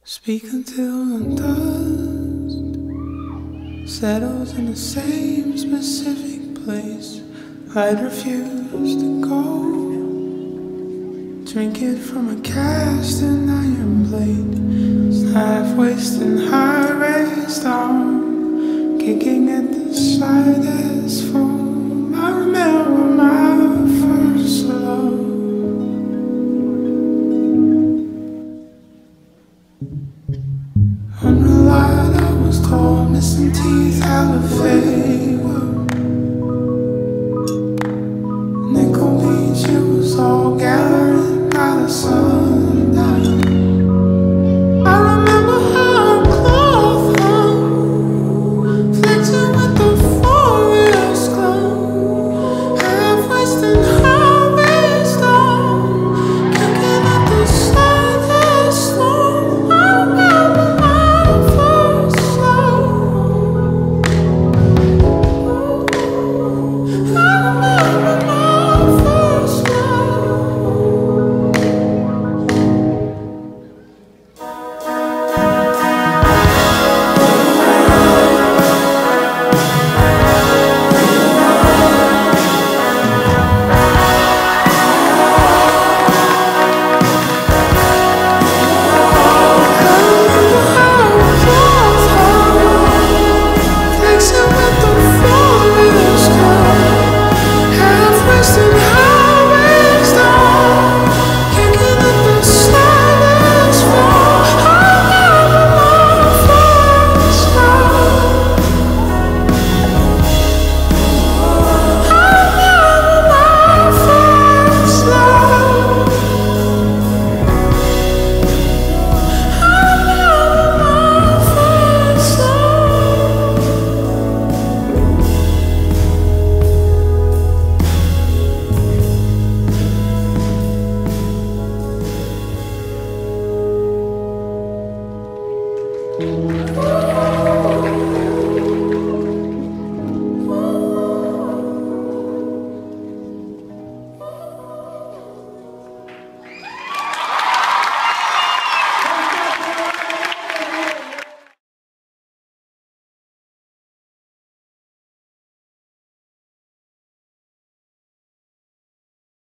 Speak until the dust settles in the same specific place. I'd refuse to go. Drink it from a cast and iron plate. Half-wasted, high-raised arm, kicking at the slightest foam. I remember my first love. Unrelied, I was told, missing teeth, hella favor. Nichols, it was all gathering by the sundown. I remember her cloth hung, flexing with the forest glow. Half-wasted, high-raised arm, kicking at the slightest storm. I remember my first love. I remember my first love. Woo!